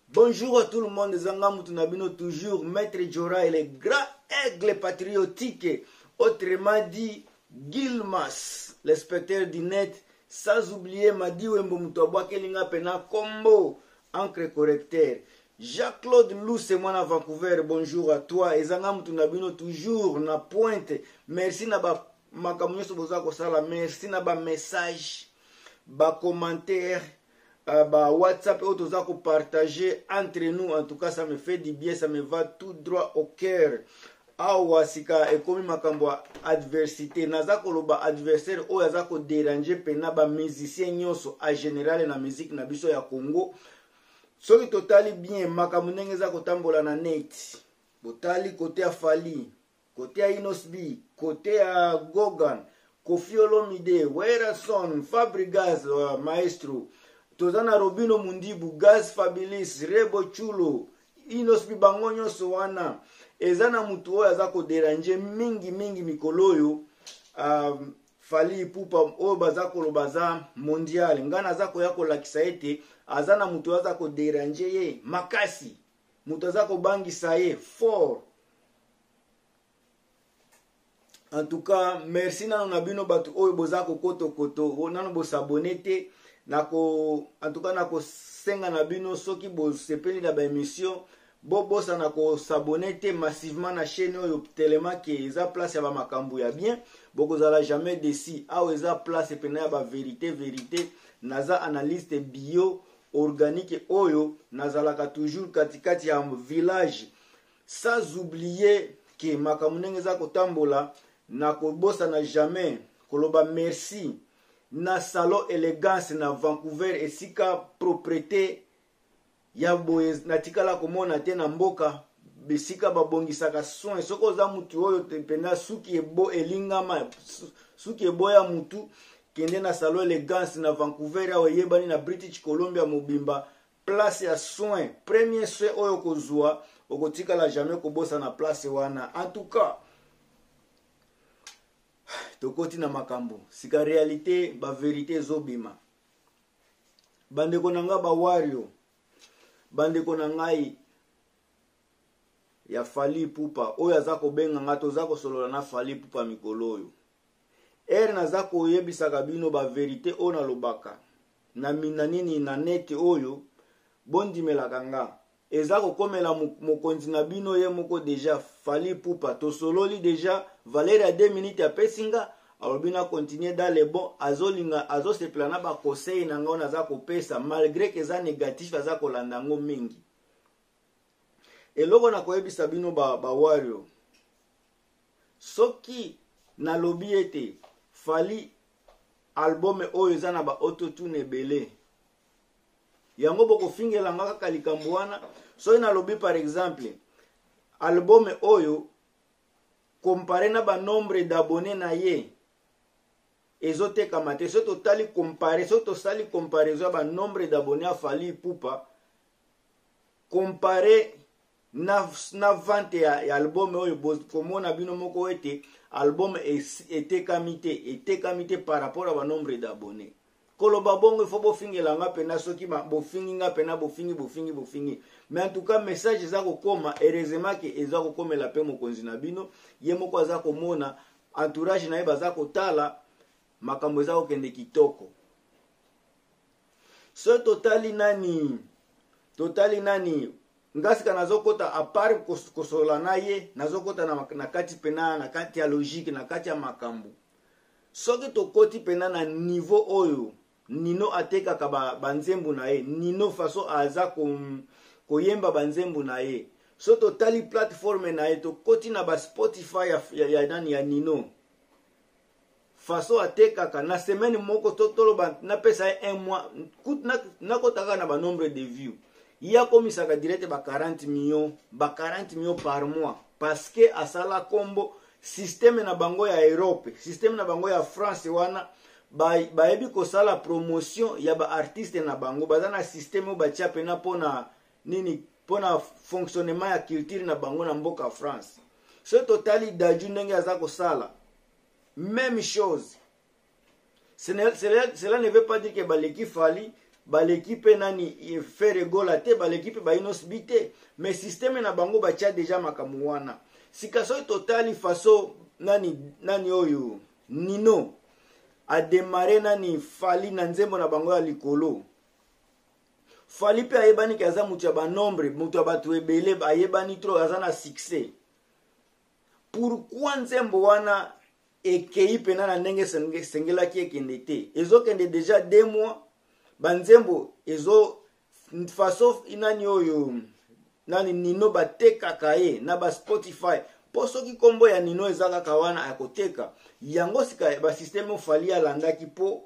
Bonjour à tout le monde, Zangamou Tunabino toujours, Maître Jora et les grands aigles patriotiques, autrement dit Gilmas, l'inspecteur du net, sans oublier Madi Wembo Mutobwa Kelinga Pena Combo, encre correcteur. Jacques-Claude Lou, c'est moi à Vancouver, bonjour à toi, et Zangamou Tunabino toujours, na pointe, merci na ba makamunyo soboza kosala, merci na ba message, ba commentaire, bah, WhatsApp et autres à partager entre nous. En tout cas, ça me fait du bien, ça me va tout droit au cœur. Awa sika et comme makambwa adversité nazako loba adversaire o yazako déranger pena ba musicien nyonso en général na musique na biso ya Congo. Soki totali bien makamunenge za kotambola na net. Botali côté ya Fali, côté ya Inosbi, côté ya Gogan, Koffi Olomide, Werason, Fabregas, Maestro. Tozana Robino Mundibu, Gaz Fabilis, Rebo Chulo, Inosbi bango nyonso wana. Ezana mutu oyo aza ko déranger mingi mikoloyo. Fali Ipupa oyo baza koloba za mondial. Ngana aza ko ya kolakisa ete azana mutu aza ko déranger ye makasi. Mutu aza ko bangisa ye fort. En tout cas, merci nano na bino batu oyo boza ko koto nano bo s'abonner te. En tout cas nako senga na bino soki bo sepeli na ba émission bosa nako s'abonner te massivement na chaîne oyo tellement que eza place ya ba makambu ya bien bokozala jamais déçu awo eza place pena ya ba vérité naza analyste bio organique oyo nazalaka toujours katikati ya village sans oublier que makambu ndenge eza kotambola nako bosa na jamais koloba merci na salon élégance na Vancouver esika propriété ya boye natikala komona te na mboka besika babongisaka soin soko za mutu oyo pena suki ebo elingama suki ebo ya mutu kende na salon élégance na Vancouver ya yebani na British Columbia mobimba place ya soin premier soin oyo kozwa okotikala jamais kobosa na place wana. En tout cas tokoti na makambo sika réalité ba vérité zobima bandeko nanga ba wario bandeko nangai ya Fali Ipupa oyo azako benga ngato zako solola na Fali Ipupa mikoloyo nazako yebisaka bino ba vérité ona lobaka na minanini na net oyo bondimela kanga ezako komela mokonzi na bino ye moko deja Fali Ipupa to sololi deja valeur ya 2 minutes ya pesinga alobina continuer dans les bons azolinga azoseplana ba conseil na ngona za kopesa malgré que za négatif za kolanda ngo mingi eloko na koyebisa bino ba wario soki na lobi ete Fali album oyo za na ba autotune belé yango boko fingela ngaka kalikambo wana so na lobi par exemple album oyo comparé na ba nombre d'abonnés na ye ezoteka mate so totali comparé so tosali comparaison ba nombre d'abonnés à Fali Ipupa comparé na vente ya album oyo komona bino moko ete album eteka mite par rapport à ba nombre d'abonnés koloba bongo il faut bofingela nga pena soki bofingi nga pena bofingi mais en tout cas message za ko koma heureusement que eza ko komela pe mokonzi na bino ye moko aza ko mona entourage na ye baza ko tala makambo za ko kende kitoko so totali nani ngasika nazokota a part kosola na ye nazokota na kati pena na kati ya logique na kati ya makambo soki tokoti pena na niveau oyo Nino atekaka banzembu na ye Nino faso aza koyemba banzembu na ye so totali plateforme na ye tokoti na ba Spotify ya Nino faso atekaka na semaine moko toloba na pesa 1 mois nakotaka na ba nombre de views ya komisaka direct ba 40 millions par mois parce que asala kombo système na bango ya Europe système na bango ya France wana baebi kosala promotion ya ba artiste na bango baza na système batia pena pona nini pona fonctionnement ya culture na bango na mboka France so totali daju ndenge aza kosala même chose cela ne veut pas dire que baleki Fali ba l'équipe nani faire gola te, ba l'équipe ba inosbi te, mais système na bango ba tia déjà makambo wana. Sikaso totali faso nani oyo Nino a démarré nani Fali na nzembo na bango ya likolo. Fali pe ayebani ki aza mutu ya ba nombre, mutu ya batu ebele, ayebani trop aza na succès. Pourquoi nzembo wana ekei pena na ndenge sengela ki ekende te? Ezo kende déjà 2 mois, ba nzembo ezo faso inani oyo nani Nino batekaka ye na ba Spotify. Poso ki kombo ya Nino ezaka kawana akoteka. Yango sika ba système Fali alandaki po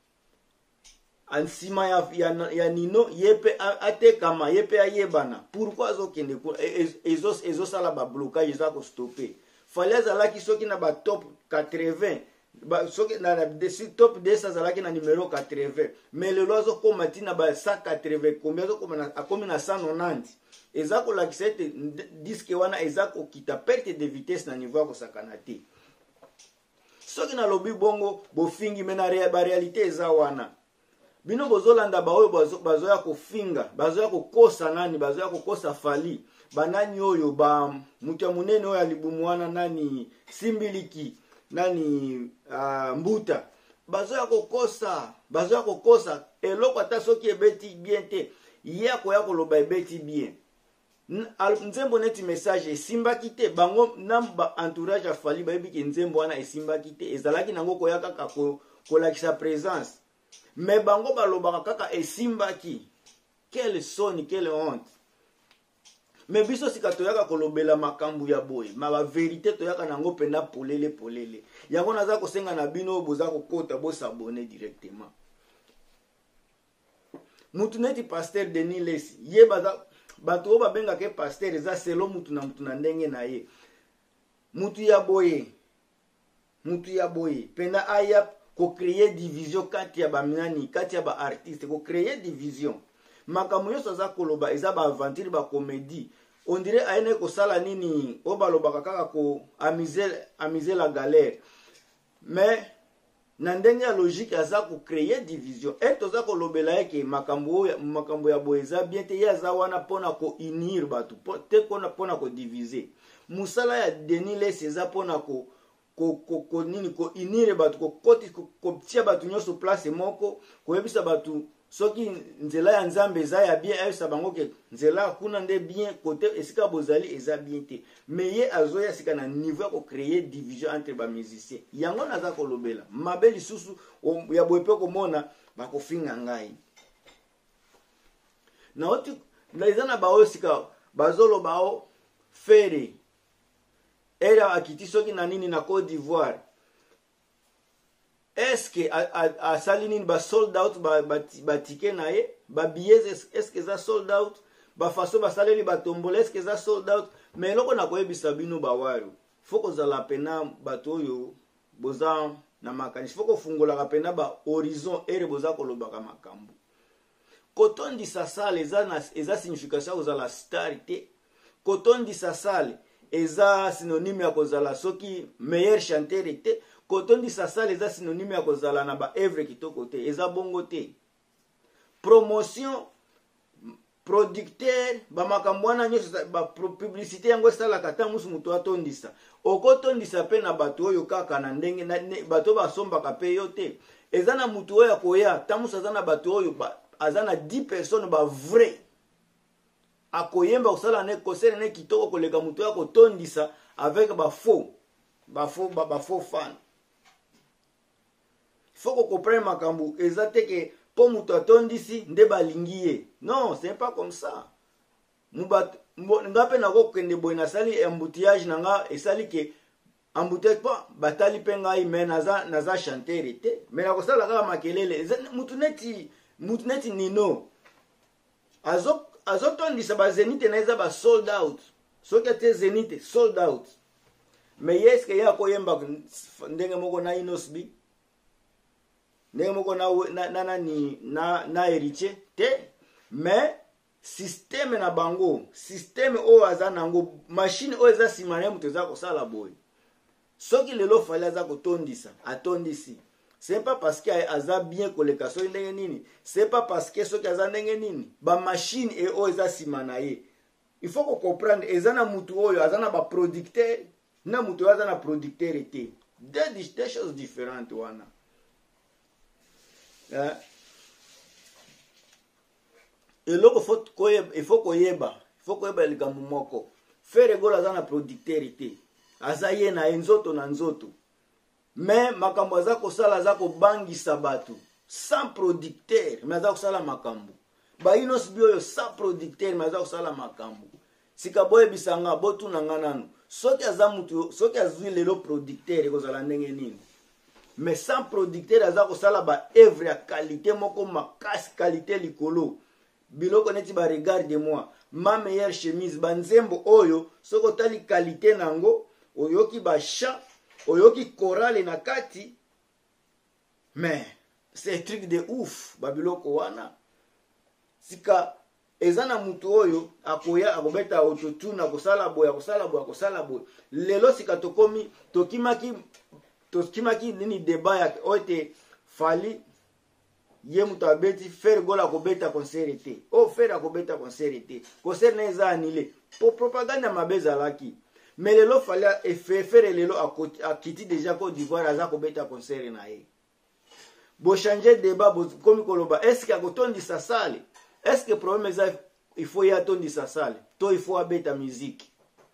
ansima ya Nino yepe atekama yepe ayebana. Pourquoi azo kende ezo sala ba blocage ezako stopper? Fali azalaki soki na ba top 80 soki na top 10 azalaki na numéro 80, mais le loazo koma tina ba 180 combien zo koma akomi na 190. Ezako lakisa ete diske wana ezako kita perte de vitesse na niveau ko sakana te. Soki na lobi bongo bofingi mena ba réalité eza wana. Bino bozolanda ba oyo bazoya kofinga, bazoya kokosa nani, bazoya kokosa Fali. Banani oyo ba mutu munene oyo alibumu wana nani Simbiliki, nani Mbuta. Bazoya kokosa eloko ata soki ebeti bien te. Yako ya koloba ebeti bien. Nzembo neti message esimbaki te, bango namba entourage ya Fali bayebi ke nzembo wana esimbaki te, ezalaki nango koyaka kaka kolakisa présence. Mais bango balobaka kaka esimbaki. Quelle sonne, quelle honte. Mais biso sika toyaka kolobela makambu ya boye, ma ba vérité toyaka nango pena polele. Yango naza kosenga na bino boza kokota bo s'abonner directement. Mutu neti pasteur Denis Lesi, ye baza bato ba benga ke pasteur eza selo mutu na ndenge na ye. Mutu ya boye pena aya ko créer division kati ya ba minani, kati ya ba artiste, ko créer division. Makambo nyonso za koloba eza ba aventure ba comédie. On dirait aene ko sala nini o balobaka kaka ko amuser la galère. Mais na ndenge ya logique aza ko créer division. Et toza ko lobela yeke makambo ya boeza bien te ya za wana pona ko unir batu, te kona pona ko diviser. Musala ya Denis Lesi eza pona ko unir batu, ko tia batu nyonso place moko, ko yebisa batu soki nzela ya nzambe eza ya bien, ayebisa bango ke nzela kuna nde bien, kote esika bozali eza bien te. Mais ye azoya sika na niveau ko créer division entre ba musiciens. Yango naza kolobela mabeli susu ya boepe komona bakofinga ngai. Na oti na izana bao sika bazolo bao fere era akiti soki na nini na Côte d'Ivoire. Est-ce que a salinine ba sold out ba ticket na ye, ba billets est-ce que ça sold out, ba façon ba saleli ba tombola est-ce que ça sold out? Mais loko na koyebisa bino ba waru. Foko za la pena bato yo boza na makanisi. Foko fungola ka pena ba horizon ere boza kolobaka makambo. Koton di sasale eza signification za la star te. Koton di sasale eza synonyme ya kozala soki meilleur chanteur te. Kotondi sasale eza synonyme ya kozala na ba œuvre kitoko te, eza bongo te. Promotion, producteur, ba makambo wana nyonso ba publicité yango esala kata musu mutu atondisa. Okotondisa pe na bato oyo kaka na ndenge bato basombaka pe yo te. Eza na mutu oyo akoya, tamusu aza na bato oyo aza na 10 personnes ba vrai. Akoyemba osala ne kosele ne kitoko koleka mutu oyo akotondisa avec ba faux fans. Faut qu'on comprenne makambu ezate ke po mutu atondisi nde balingi ye. Non, c'est pas comme ça. Ngape nako kende boy na sali embouteillage nanga esali ke embouteillage pa batali pe ngai mais naza chanteur te. Mais nako sala kaka makelele. Mutu neti Nino. Azotondisa ba Zenith na eza ba sold out. Soki ate Zenith sold out. Mais est-ce que ya koyemba ndenge moko na Inosbi? Ndenge moko na héritier te. Mais système na bango, système o aza nango, machine o eza simane mutu eza kosala boy. Soki lelo fali aza kotondisa, atondisi. c'est pas parce que aza bien koleka so ndenge nini, c'est pas parce que so kaza ndenge nini ba machine et o eza simana ye. Il faut qu'on comprenne ezana mutu oyo azana ba producteur na mutu azana producteur été des choses différentes wana. Et loko il faut koyeba likambo moko. Faire gola azana producteur été azaye na nzoto na nzoto. Mais makambo aza kosala aza kobangisa bato sans producteur mais aza kosala makambo ba inos bioyo sans producteur mais aza kosala makambo sika boye bisanga botu na nganano soki aza mutu soki azwi lelo producteur kozala ndenge nini mais sans producteur aza kosala ba œuvre ya qualité moko makasi qualité likolo biloko neti ba regarde moi ma meilleure chemise banzembo oyo soko tali qualité nango oyoki ba chant oyoki chorale na kati, mais c'est un truc de ouf babiloko wana sika ezana mutu oyo akoya akobeta autotune akosala boya lelo sika tokomi tokimaki nini débat ya ote fali ye mutu abeti faire gola akobeta concert ete faire akobeta concert ete concert na eza annulé pour propagande mabeza laki. Mais lelo fallait faire lelo a quitté déjà Côte d'Ivoire aza ko beta concert na ye. Bo changer débat comme koloba est-ce qu'il y a sa salle? Est-ce que problème est il faut y attendre sa salle? To il faut abeta musique.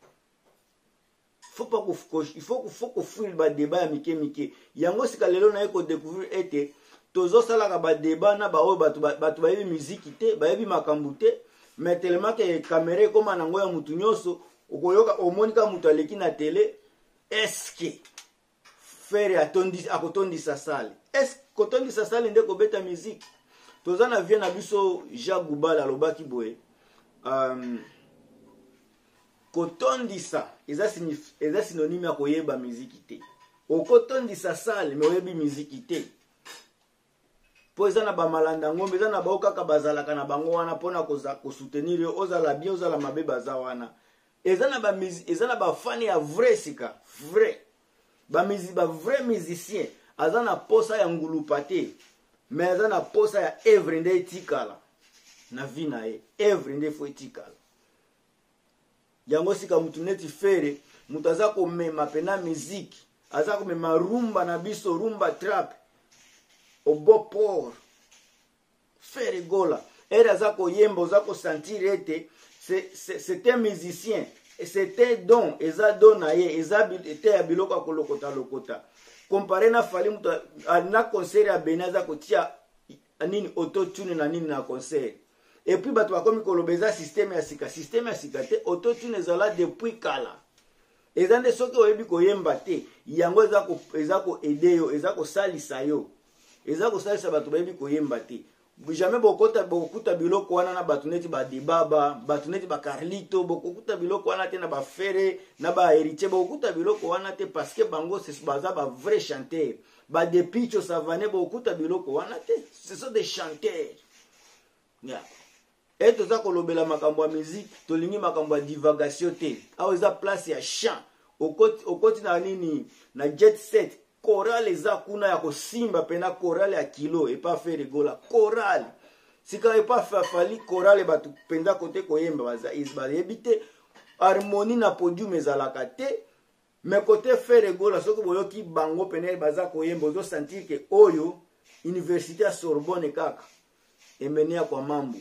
Il faut qu'on fouille ba débat mike. Yango sika lelo na ko découvrir était tozo sala ka ba débat na ba o batu ba musique te, ba yebi makambu te, mais tellement que caméra comme nango ya mutu nyoso okoyoka omonika mutu aleki na télé est-ce que faire akotondisa sale est-ce kotondisa sale nde kobeta musique tozana vient na biso Jacques Goubala lobaki boye kotondisa eza synonyme ya koyeba musique te okotondisa sale mais oyebi musique te po eza na bamalanda ngombe eza na baokaka bazalaka na bango wana pona kosoutenir yo ozala bien ozala mabe baza wana. Ezana ba fani ya vrai sika vrai ba vrai musicien azana posa ya ngulupate mais azana posa ya evre nde etikala na vie na ye evre nde fo etikala yango sika mutu neti fere mutu aza komema pena musique aza komema rumba na biso rumba trap obo port fere gola era aza koyemba oza kosentir ete c'était un musicien et c'était don eza donaye eza était ya biloko kolokota comparé na fali mutu na concert ya benaza kotia nini autotune na nini na concert et puis bato bakomi kolobeza système ya sika te autotune ezala depuis kala eza nde soki oyebi koyemba te yango eza ko aider yo eza ko salisa yo eza ko salisa bato bayebi koyemba te. Jamais bokuta biloko wana na batu neti ba debaba batu neti ba Carlito bokuta biloko wana te na ba Fere na ba Héritier bokuta biloko wana te parce que bango c'est baza ba vrai chanteur ba Depicho Savané bokuta biloko wana te ce sont des chanteurs yeah. Et toza kolobela makambo ya musique tolingi makambo ya divagation te aho eza place ya chant okoti na nini na jet set chorale eza kuna ya kosimba pena chorale ya kilo et pas faire rigola chorale sika e pas fali chorale batu penza kote koyemba baza isbalebite harmonie na podium ezalaka te mais côté faire rigola soko boyoki bango pena baza koyemba ozo sentir que oyo université ya Sorbonne kaka emenia kwa mambo.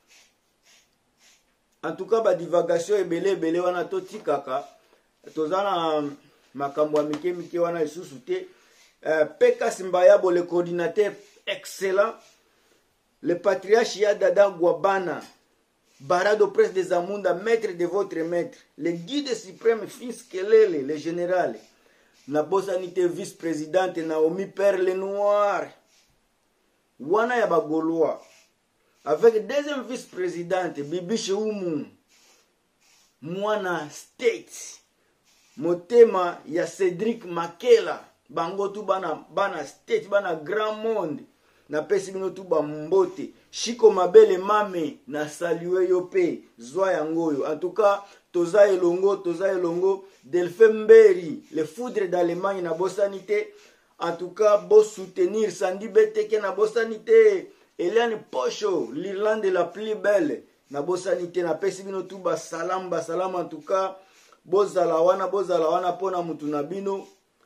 En tout cas ba divagation ebele wana totikaka tozana makambo ya mike wana isusu te. Peka Simbayabo, le coordinateur excellent, le patriarche Yadada Guabana, Barado Prince des Amunda, maître de votre maître, le guide suprême fils Kelele, le général, Nabosanité vice-présidente Naomi Perle Noire, Wana Yabagoloa, avec deuxième vice-présidente Bibi Cheumu, Mwana State, Motema ya Cédric Makela, bango tu bana state bana grand monde na pesi bino tu ba mbote Chiko Mabele mame na saluer yo pe zwa yangoyo. En tout cas toza elongo Delphin Mberi le foudre d'Allemagne na bosanité En tout cas, beau soutenir Sandy Beteke na bosanité. Eliane Pocho, l'Irlande la plus belle. Na bosanité na pesi bino tout salam en tout cas. Bozala wana pona mutu na bino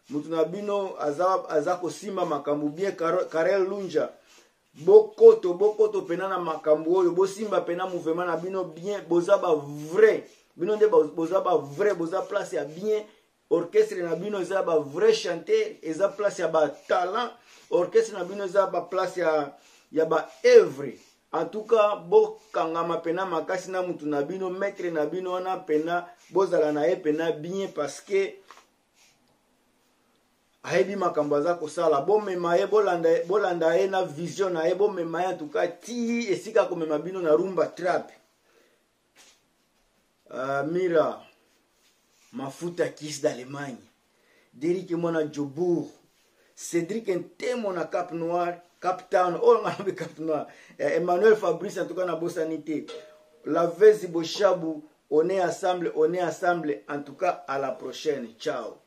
azako simba makambu bien Karel Lunja. Bokoto penana makambu oyo bosimba pena mouvement na bino bien boza ba vrai. Bino nde boza ba vrai, boza place ya bien. Orchestre na bino eza ba vrai chanteur, eza place ya ba talent. Orchestre na bino eza ba place ya ba œuvre. En tout cas, bokangama pena makasi na mutu na bino, maître na bino wana pena bozala na ye pena bien parce que ayebi makambo aza kosala bomema ye bolanda ye na vision na ye bomema ye en tout cas ti esika komema bino na rumba trap. Mira Mafuta Kiss d'Allemagne, Derrick Mona Jobour, Cédric Ntemo na Cap Noir, Cap Town, oh on Cap Noir, Emmanuel Fabrice en tout cas na Bosanité, La Vezi Boshabou, on est ensemble, en tout cas à la prochaine, ciao.